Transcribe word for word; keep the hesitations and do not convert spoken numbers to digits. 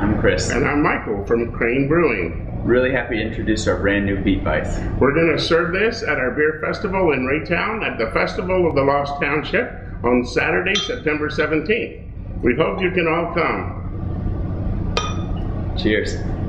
I'm Chris. And I'm Michael from Crane Brewing. Really happy to introduce our brand new Beet Weiss. We're going to serve this at our beer festival in Raytown at the Festival of the Lost Township on Saturday, September seventeenth. We hope you can all come. Cheers.